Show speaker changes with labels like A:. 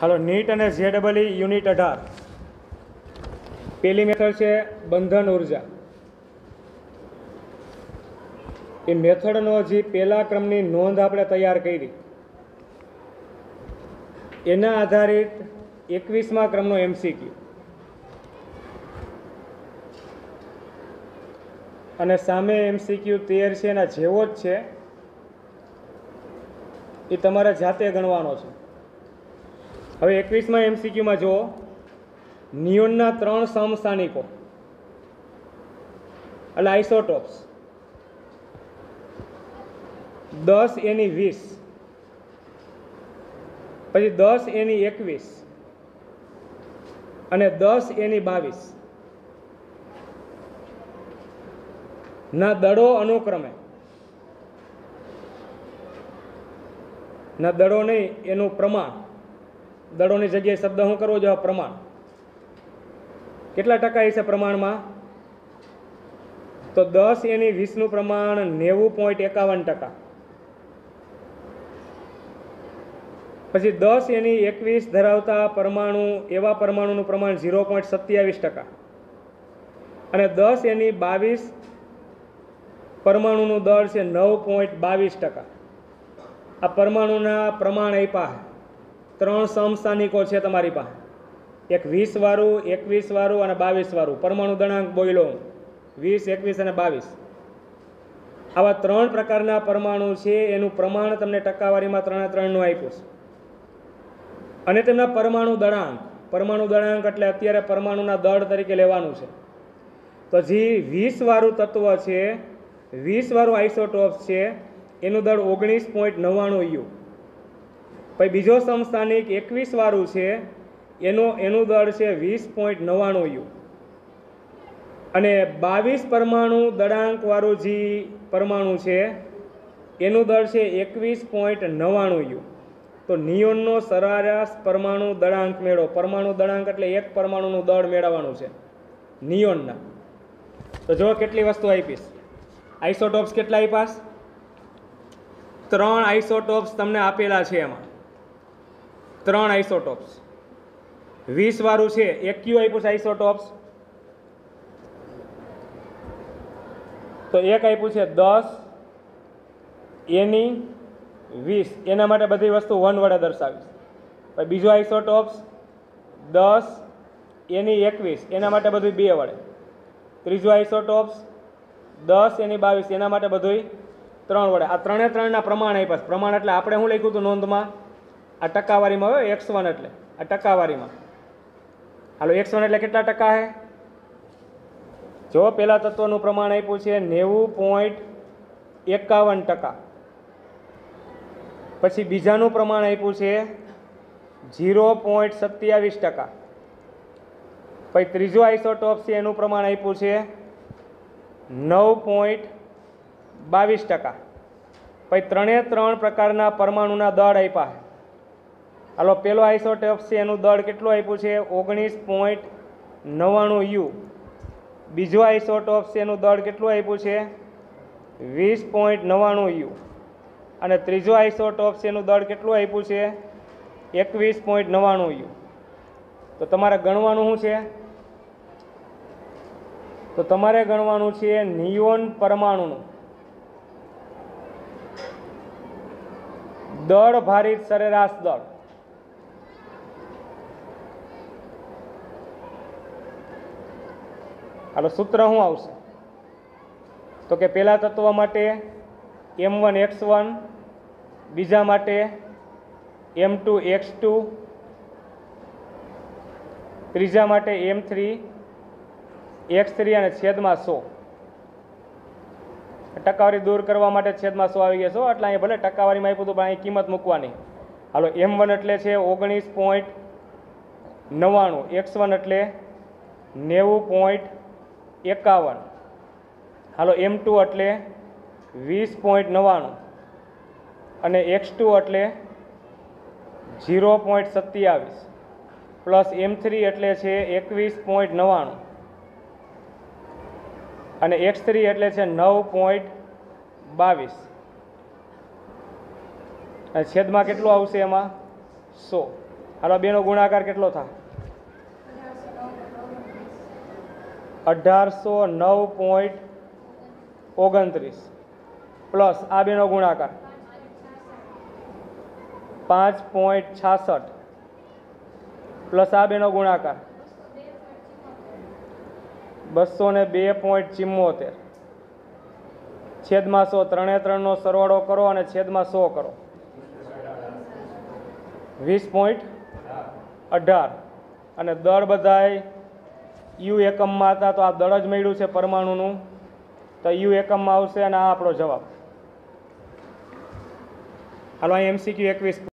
A: હાલો નીટ અને JEE unit 18 પહેલી મેથડ છે બંધન ઉર્જા. એ મેથડનો જે પહેલા ક્રમની નોંધ આપણે તૈયાર કરી એના આધારિત 21મા ક્રમનો MCQ અને સામે MCQ 13 છે એના જેવો જ છે. એ તમારે જાતે ગણવાનો છે. હવે 21મા MCQમાં જુઓ, નિયોનના 3 સમસ્થાનિકો એટલે આઇસોટોપ્સ 10 એની 20, પછી 10 એની 21 અને 10 એની 22 ના દળો અનુક્રમે, ના દળો નહીં એનું પ્રમાણ, દળોની જગ્યાએ શબ્દ શું કરવો જોઈએ? પ્રમાણ. કેટલા ટકા છે પ્રમાણમાં? તો 10 એની 20નું પ્રમાણ 90.51%, પછી 10 એની 21 ધરાવતા પરમાણુ, એવા પરમાણુનું પ્રમાણ 0.27%, અને 10 એની 22 પરમાણુનું દળ છે 9.22%. આ પરમાણુના પ્રમાણ આપ્યા. 3 સમસ્થાનિકો છે તમારી પાસે, એક 20 વાળું, 21 વાળું અને 22 વાળું. પરમાણુ દળાંક બોલ્યો 20, 21 અને 22. આવા 3 પ્રકારના પરમાણુ છે. એનું પ્રમાણ તમને ટકાવારીમાં 3:3નું આપ્યું છે. અને તેમના પરમાણુ દળાંક એટલે અત્યારે પરમાણુના દળ તરીકે લેવાનું છે. તો જે 20 વાળું તત્વ છે, 20 વાળું આઇસોટોપ છે, એનું દળ 19.99 U. પછી બીજો સમસ્થાનિક 21 વાળું છે, એનું દળ છે 20.99 U. અને 22 પરમાણુ દળાંક વાળું જે પરમાણુ છે એનું દળ છે 21.99 U. તો નિયોનનો સરેરાશ પરમાણુ દળાંક મેળવો. પરમાણુ દળાંક એટલે એક પરમાણુનું દળ મેળવવાનું છે નિયોનના. તો જો કેટલી વસ્તુ આપીશ. આઇસોટોપ્સ કેટલા આપ્યા? 3 આઇસોટોપ્સ તમને આપેલા છે. એમાં 3 આઇસોટોપ્સ. 20 વાળું છે, એક ક્યુ આપ્યું છે આઇસોટોપ્સ, તો એક આપ્યું છે 10 એની 20. એના માટે બધી વસ્તુ 1 વડે દર્શાવીશ. પછી બીજો આઇસોટોપ્સ 10 એની 21, એના માટે બધું 2 વડે. ત્રીજો આઇસોટોપ્સ 10 એની 22, એના માટે બધું 3 વડે. આ 3 પ્રમાણ આપ્યા. પ્રમાણ એટલે આપણે શું લખ્યું હતું નોંધમાં? આ ટકાવારીમાં હોય X1 એટલે આ ટકાવારીમાં. હાલો X1 એટલે કેટલા ટકા છે? જો પહેલા તત્વનું પ્રમાણ આપ્યું છે 90.51%, પછી બીજાનું પ્રમાણ આપ્યું છે 0.27%, પછી ત્રીજો આઇસોટોપ છે એનું પ્રમાણ આપ્યું છે 9.22%. પછી 3 પ્રકારના પરમાણુના દળ આપ્યા. હાલો પેલો આઇસોટોપ છે એનું દળ કેટલું આપ્યું છે? 19.99 U. બીજો આઇસોટોપ છે એનું દળ કેટલું આપ્યું છે? 20.99 U. અને ત્રીજો આઇસોટોપ છે એનું દળ કેટલું આપ્યું છે? 21.99 U. તો તમારે ગણવાનું શું છે? તો તમારે ગણવાનું છે નિયોન પરમાણુનું દળ ભારિત સરેરાશ દળ. હાલો સૂત્ર શું આવશે? તો કે પહેલા તત્વ માટે M1X1, બીજા માટે M2X2, ત્રીજા માટે M3X3 અને છેદમાં 100. ટકાવારી દૂર કરવા માટે છેદમાં 100 આવી ગયા છો. એટલે અહીંયા ભલે ટકાવારીમાં આપ્યું હતું પણ અહીં કિંમત મૂકવાની. હાલો M1 એટલે છે 19.99, X1 એટલે 90.51, હાલો M2 એટલે 20.99 અને X2 એટલે 0.27 પ્લસ M3 એટલે છે 21.99 અને X3 એટલે છે 9.22. અને છેદમાં કેટલું આવશે? એમાં 100. હાલો બેનો ગુણાકાર કેટલો થાય? 1809.29 પ્લસ આ બેનો ગુણાકાર 5.66 પ્લસ આ બેનો ગુણાકાર 202.74 છેદમાં 100 ત્રણે ત્રણનો સરવાળો કરો અને છેદમાં 100 કરો 20.18 અને દળ બધાય યુ એકમમાં હતા તો આ દળ જ મળ્યું છે પરમાણુનું તો યુ એકમમાં આવશે અને આ આપણો જવાબ. હાલો અહીં MCQ 21